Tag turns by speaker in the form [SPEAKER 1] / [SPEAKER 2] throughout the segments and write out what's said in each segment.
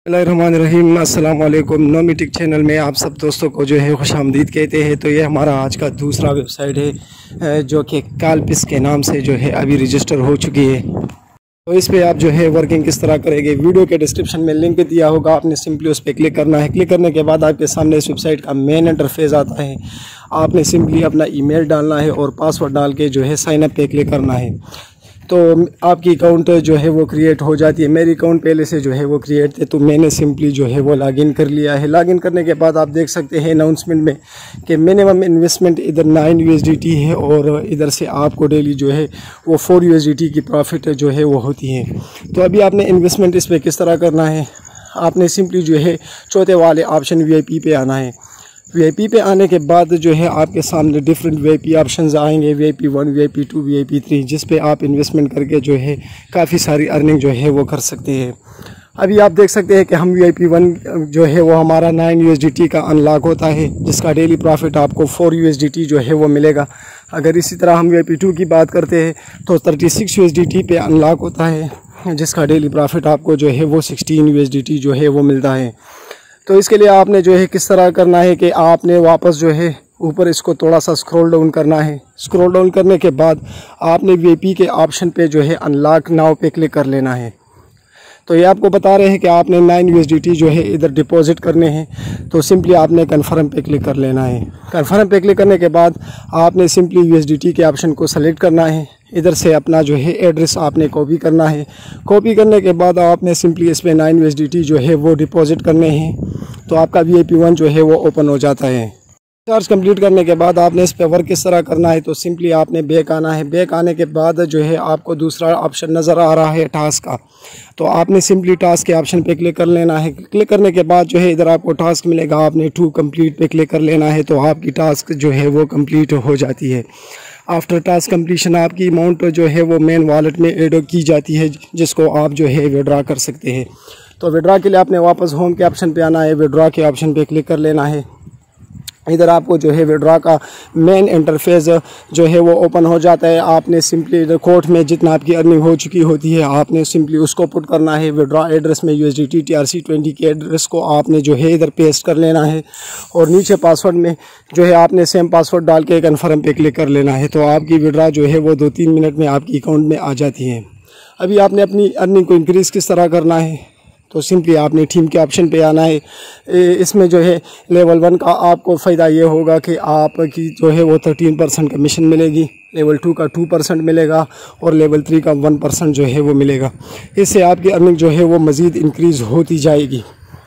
[SPEAKER 1] बिस्मिल्लाहिर्रहमानिर्रहीम। अस्सलाम वालेकुम। नोमिटिक चैनल में आप सब दोस्तों को जो है खुशामदीद कहते हैं। तो ये हमारा आज का दूसरा वेबसाइट है जो कि कालपिस के नाम से जो है अभी रजिस्टर हो चुकी है। तो इस पे आप जो है वर्किंग किस तरह करेंगे, वीडियो के डिस्क्रिप्शन में लिंक दिया होगा, आपने सिंपली उस पर क्लिक करना है। क्लिक करने के बाद आपके सामने इस वेबसाइट का मेन इंटरफेस आता है। आपने सिंपली अपना ईमेल डालना है और पासवर्ड डाल के जो है साइन अप पे क्लिक करना है। तो आपकी अकाउंट जो है वो क्रिएट हो जाती है। मेरी अकाउंट पहले से जो है वो क्रिएट थे, तो मैंने सिंपली जो है वो लॉगिन कर लिया है। लॉगिन करने के बाद आप देख सकते हैं अनाउंसमेंट में कि मिनिमम इन्वेस्टमेंट इधर 9 USDT है और इधर से आपको डेली जो है वो 4 USDT की प्रॉफिट जो है वो होती है। तो अभी आपने इन्वेस्टमेंट इस पर किस तरह करना है, आपने सिंपली जो है चौथे वाले ऑप्शन VIP पे आना है। VIP पे आने के बाद जो है आपके सामने डिफरेंट VIP ऑप्शंस आएंगे, VIP 1, VIP 2, VIP 3, जिस पे आप इन्वेस्टमेंट करके जो है काफ़ी सारी अर्निंग जो है वो कर सकते हैं। अभी आप देख सकते हैं कि हम VIP 1 जो है वो हमारा 9 USDT का अनलॉक होता है, जिसका डेली प्रॉफिट आपको 4 USDT जो है वो मिलेगा। अगर इसी तरह हम VIP 2 की बात करते हैं तो 36 USDT पे अनलॉक होता है, जिसका डेली प्रॉफिट आपको जो है वो 16 USDT जो है वो मिलता है। तो इसके लिए आपने जो है किस तरह करना है कि आपने वापस जो है ऊपर इसको थोड़ा सा स्क्रॉल डाउन करना है। स्क्रॉल डाउन करने के बाद आपने VIP के ऑप्शन पे जो है अनलॉक नाउ पे क्लिक कर लेना है। तो ये आपको बता रहे हैं कि आपने 9 USDT जो है इधर डिपॉजिट करने हैं। तो सिंपली आपने कन्फर्म पे क्लिक कर लेना है। कन्फर्म पे क्लिक करने के बाद आपने सिंपली USDT के ऑप्शन को सेलेक्ट करना है। इधर से अपना जो है एड्रेस आपने कॉपी करना है। कॉपी करने के बाद आपने सिंपली इस पर 9 USDT जो है वो डिपॉजिट करने हैं। तो आपका VIP 1 जो है वो ओपन हो जाता है। चार्ज कंप्लीट करने के बाद आपने इस पे वर्क किस तरह करना है, तो सिंपली आपने बैक आना है। बैक आने के बाद जो है आपको दूसरा ऑप्शन नज़र आ रहा है टास्क का। तो आपने सिंपली टास्क के ऑप्शन पे क्लिक कर लेना है। क्लिक करने के बाद जो है इधर आपको टास्क मिलेगा, आपने 2 कंप्लीट पे क्लिक कर लेना है। तो आपकी टास्क जो है वो कंप्लीट हो जाती है। आफ्टर टास्क कंप्लीशन आपकी अमाउंट जो है वो मेन वॉलेट में ऐड की जाती है, जिसको आप जो है विड्रॉ कर सकते हैं। तो विड्रॉ के लिए आपने वापस होम के ऑप्शन पे आना है। विड्रॉ के ऑप्शन पे क्लिक कर लेना है। इधर आपको जो है विड्रॉ का मेन इंटरफेस जो है वो ओपन हो जाता है। आपने सिंपली इधर कोर्ट में जितना आपकी अर्निंग हो चुकी होती है, आपने सिंपली उसको पुट करना है। विड्रॉ एड्रेस में USDT TRC20 के एड्रेस को आपने जो है इधर पेस्ट कर लेना है और नीचे पासवर्ड में जो है आपने सेम पासवर्ड डाल के कन्फर्म पे क्लिक कर लेना है। तो आपकी विड्रॉ जो है वो 2-3 मिनट में आपकी अकाउंट में आ जाती है। अभी आपने अपनी अर्निंग को इंक्रीज़ किस तरह करना है, तो सिंपली आपने टीम के ऑप्शन पे आना है। इसमें जो है लेवल 1 का आपको फ़ायदा ये होगा कि आपकी जो है वो 13% कमीशन मिलेगी, लेवल 2 का 2% मिलेगा और लेवल 3 का 1% जो है वो मिलेगा। इससे आपकी अर्निंग जो है वो मज़ीद इंक्रीज़ होती जाएगी।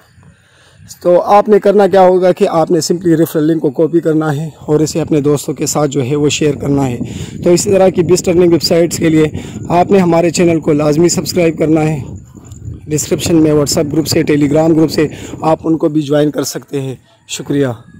[SPEAKER 1] तो आपने करना क्या होगा कि आपने सिंपली रेफरल लिंक को कॉपी करना है और इसे अपने दोस्तों के साथ जो है वो शेयर करना है। तो इसी तरह की बेस्ट अर्निंग वेबसाइट्स के लिए आपने हमारे चैनल को लाजमी सब्सक्राइब करना है। डिस्क्रिप्शन में व्हाट्सएप ग्रुप से, टेलीग्राम ग्रुप से आप उनको भी ज्वाइन कर सकते हैं। शुक्रिया।